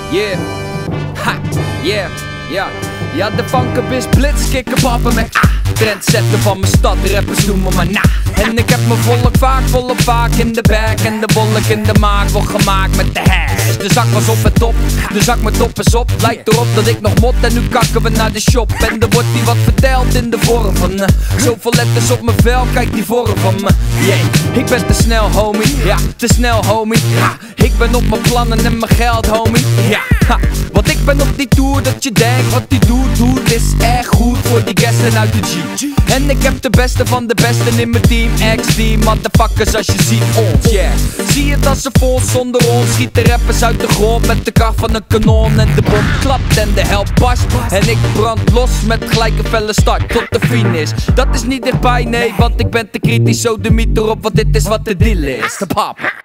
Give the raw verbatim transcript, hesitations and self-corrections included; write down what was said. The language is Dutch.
Yeah, ha, yeah, ja. Ja, de funkebis blitz, kikken pappen met ah. Trendsetter van mijn stad, rappers doen me maar na. En ik heb mijn volk vaak, volop vaak in de bag. En de wolk in de maak wordt gemaakt met de hash. De zak was op en top, de zak met top is op. Lijkt erop dat ik nog mot en nu kakken we naar de shop. En er wordt hier wat verteld in de vorm van uh, zoveel letters op mijn vel, kijk die vorm van me. Yeah, ik ben te snel homie, ja, te snel homie. Ha, ik ben op mijn plannen en mijn geld homie. Ja, ha, want ik ben op die tour dat je denkt wat die doet, doet is echt goed voor die gasten uit de G. En ik heb de beste van de besten in mijn team, X-team, motherfuckers als je ziet ons, yeah. Zie het als een vol zonder ons, schiet de rappers uit de grond met de kracht van een kanon. En de bom klapt en de hel barst en ik brand los met gelijk een felle start tot de finish. Dat is niet dichtbij, nee, want ik ben te kritisch, zo de mythe erop, want dit is wat de deal is. De papa.